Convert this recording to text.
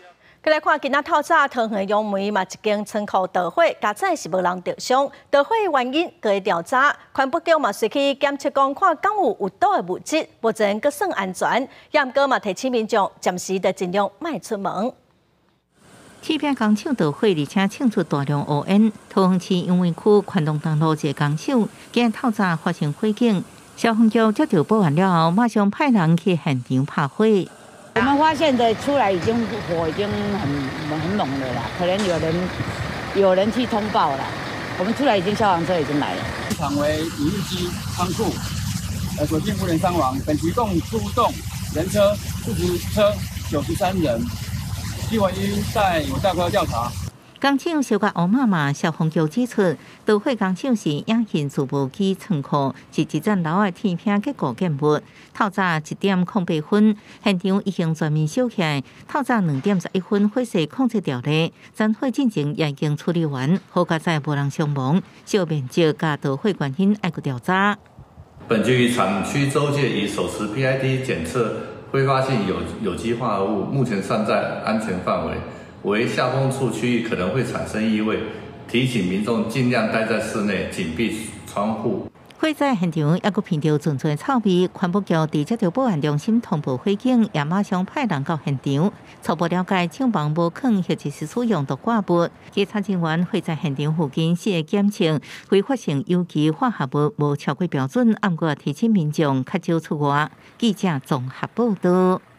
再来看今仔透早，桃园杨梅嘛一间仓库着火，加载是无人着伤。着火原因搁会调查，环保局嘛随去检测讲看敢有毒的物质，目前搁算安全。也毋过嘛提醒民众暂时得尽量莫出门。 起片工厂着火，而且庆出大量乌烟。桃园市永威区宽东东路一个工厂，今日透早发生火警，消防局接到报案了后，马上派人去现场拍火。 我们发现的出来火已经很猛了啦，可能有人去通报了。我们出来消防车已经来了。 现场为影印机仓库，所幸无人伤亡。本局共出动人车40车93人，基本因在大科调查。 工厂小甲乌妈妈消防局指出，着火工厂是影现自无机仓库，是一层楼的天棚结构建物。透早1:08分，现场已经全面烧起来。透早2:11分，火势控制掉了，战火进程也已经处理完，好佳在无人伤亡。小面积甲着火原因还佫调查。 本局产区周界已手持 PID 检测挥发性有机化合物，目前尚在安全范围。为下风处区域可能会产生异味，提醒民众尽量待在室内，紧闭窗户。 火灾现场也佫闻到纯粹臭味，环保局伫接到报案中心通报火警，也马上派人到现场。初步了解，厂房无可能或者是使用毒挂物。检察人员会在现场附近4个检测，挥发性有机化合物无超过标准，暗过提醒民众较少出外。记者综合报道。